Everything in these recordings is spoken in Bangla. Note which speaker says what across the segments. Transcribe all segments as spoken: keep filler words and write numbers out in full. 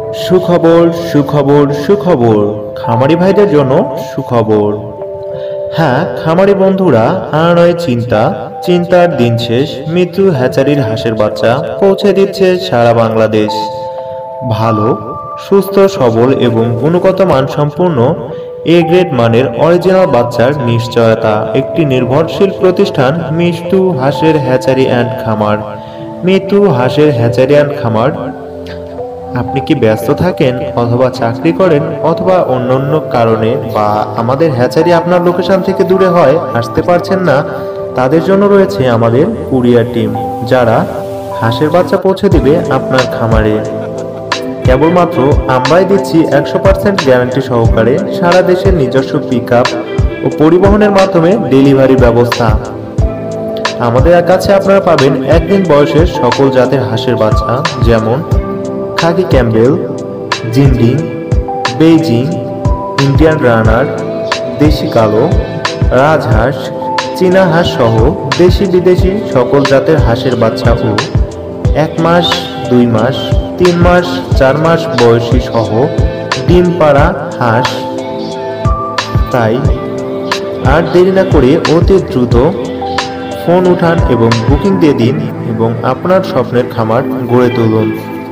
Speaker 1: সুখবর সুখবর সুখবর খামারি ভাইদের জন্য সুখবর। হ্যাঁ খামারি বন্ধুরা, আর নয় চিন্তা, চিন্তার দিন শেষ। মৃত্যু হ্যাচারির হাঁসের বাচ্চা পৌঁছে দিচ্ছে সারা বাংলাদেশ। ভালো, সুস্থ, সবল এবং গুণগত মানসম্পন্ন এ গ্রেড মানের অরিজিনাল বাচ্চার নিশ্চয়তা একটি নির্ভরশীল প্রতিষ্ঠান মৃত্যু হাঁসের হ্যাচারি অ্যান্ড খামার। মৃত্যু হাঁসের হ্যাচারি অ্যান্ড খামার। আপনি কি ব্যস্ত থাকেন অথবা চাকরি করেন অথবা অন্যান্য কারণে বা আমাদের হ্যাচারি আপনার লোকেশন থেকে দূরে হয় আসতে পারছেন না, তাদের জন্য রয়েছে আমাদের কুরিয়ার টিম, যারা হাঁসের বাচ্চা পৌঁছে দিবে আপনার খামারে। কেবলমাত্র আমরাই দিচ্ছি একশো পার্সেন্ট গ্যারান্টি সহকারে সারা দেশের নিজস্ব পিক আপ ও পরিবহনের মাধ্যমে ডেলিভারি ব্যবস্থা। আমাদের কাছে আপনারা পাবেন একদিন বয়সের সকল জাতের হাঁসের বাচ্চা, যেমন khaki Campbell, Jinding, Beijing, Indian runner, দেশি কালো, রাজহাঁস, চীনা হাঁস সহ দেশি বিদেশি সকল জাতের হাঁসের বাচ্চা ও এক মাস, দুই মাস, তিন মাস, চার মাস বয়সী সহ ডিম পাড়া হাঁস। তাই আর দেরি না করে অতি দ্রুত ফোন উঠান এবং বুকিং দিয়ে দিন এবং আপনার স্বপ্নের খামার গড়ে তুলুন।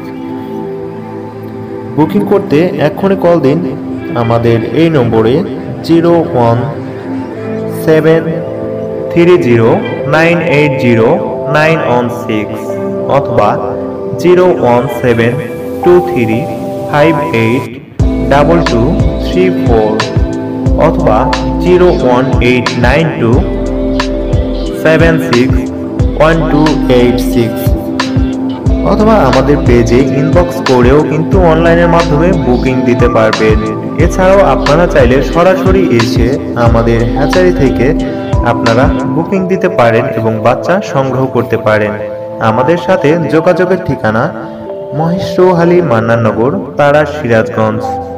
Speaker 1: বুকিং করতে এক্ষুনি কল দিন আমাদের এই নম্বরে zero one seven three zero nine eight zero nine one six অথবা zero one seven two three five eight double two three four অথবা zero one eight nine two seven six one two eight six অথবা আমাদের পেজে ইনবক্স করেও কিন্তু অনলাইনের মাধ্যমে বুকিং দিতে পারবেন। এছাড়াও আপনারা চাইলে সরাসরি এসে আমাদের হ্যাচারি থেকে আপনারা বুকিং দিতে পারেন এবং বাচ্চা সংগ্রহ করতে পারেন। আমাদের সাথে যোগাযোগের ঠিকানা মহেশখালী, মান্নাননগর, তারা, সিরাজগঞ্জ।